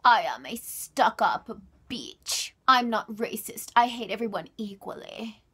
I am a stuck-up bitch. I'm not racist. I hate everyone equally.